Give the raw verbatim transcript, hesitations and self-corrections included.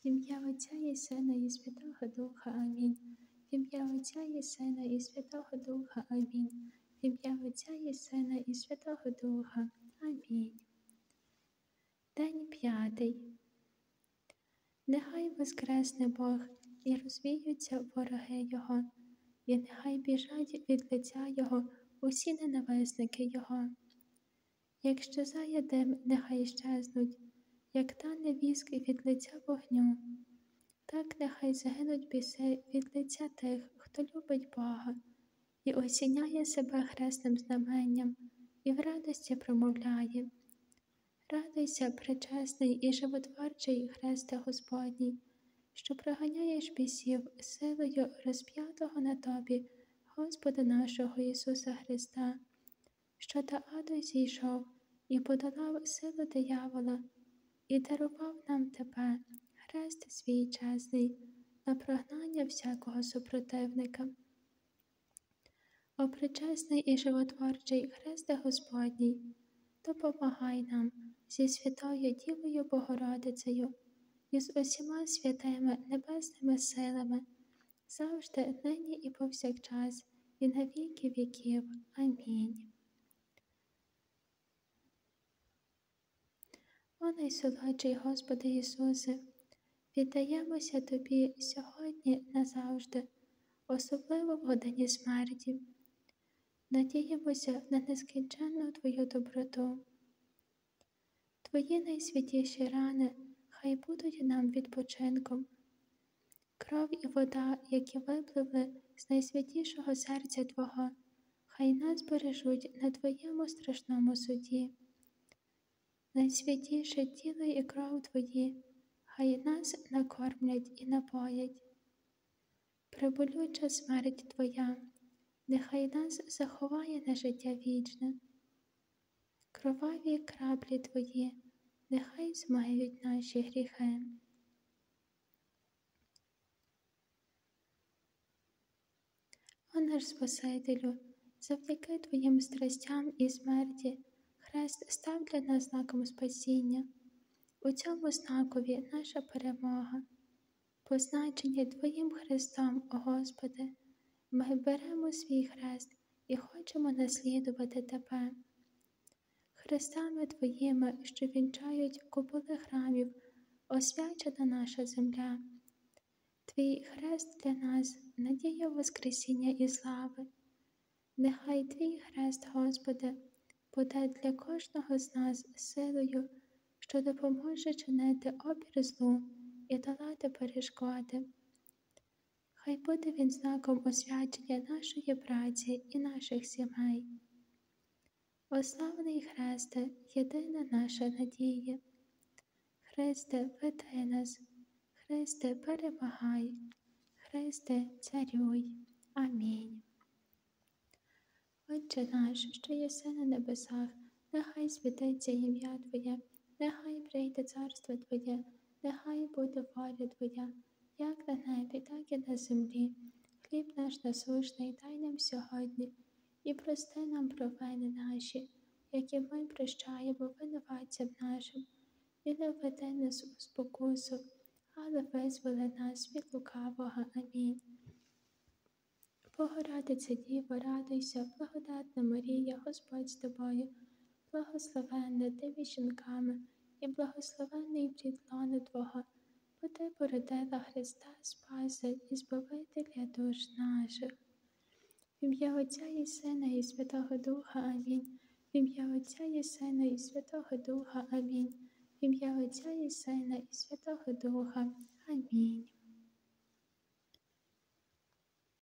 ім'я Отця і Сина і Святого Духа. Амінь. Ім'я Отця і Сина і Святого Духа. Амінь. Ім'я Отця і Сина і Святого Духа. Амінь. День п'ятий. Нехай воскресне Бог і розвіються вороги Його, і нехай біжать від лиця Його усі ненависники Його. Як щезає дим, нехай щезнуть, як тане віск від лиця вогню, так нехай загинуть біси від лиця тих, хто любить Бога, і осіняє себе хресним знаменням, і в радості промовляє: радуйся, пречесний і животворчий Христе Господній, що проганяєш бісів силою розп'ятого на тобі Господа нашого Ісуса Христа, що до аду зійшов і подолав силу диявола, і дарував нам тебе, хрест свій чесний, на прогнання всякого супротивника. О пречесний і животворчий Христе Господній, допомагай нам зі святою Дівою Богородицею і з усіма святими небесними силами, завжди, нині і повсякчас, і на віки віків. Амінь. О найсолодший Господи Ісусе, віддаємося Тобі сьогодні назавжди, особливо в годині смерті. Надіємося на нескінченну Твою доброту. Твої найсвятіші рани хай будуть нам відпочинком. Кров і вода, які випливли з найсвятішого серця Твого, хай нас бережуть на Твоєму страшному суді. Найсвятіше тіло і кров Твої, хай нас накормлять і напоять. Преболюча смерть Твоя, нехай нас заховає на життя вічне. Кроваві краплі Твої, нехай змиють наші гріхи. О наш Спасителю, завдяки Твоїм страстям і смерті, хрест став для нас знаком спасіння. У цьому знакові наша перемога. Позначені Твоїм Христом, о Господи, ми беремо свій хрест і хочемо наслідувати Тебе. Хрестами Твоїми, що вінчають куполи храмів, освячена наша земля. Твій хрест для нас – надія Воскресіння і слави. Нехай Твій хрест, Господи, буде для кожного з нас силою, що допоможе чинити опір злу і долати перешкоди. Хай буде він знаком освячення нашої праці і наших сімей. О славний Христе, єдина наша надія. Христе, веди нас. Христе, перемагай. Христе, царюй. Амінь. Отче наш, що єси на небесах, нехай святиться ім'я Твоє, нехай прийде царство Твоє, нехай буде воля Твоя, як на небі, так і на землі. Хліб наш насущний дай нам сьогодні, і прости нам провини наші, які ми прощаємо винуватцям нашим. І не введи нас у спокусу, але визволи нас від лукавого. Амінь. Богородице Діво, радуйся, благодатна Марія, Господь з тобою, благословенна ти між жінками, і благословенний плід лона Твого, бо ти породила Христа Спаса і Збавителя душ наших. В ім'я Отця і Сина і Святого Духа. Амінь. В ім'я Отця і Сина і Святого Духа. Амінь. В ім'я Отця і Сина і Святого Духа. Амінь.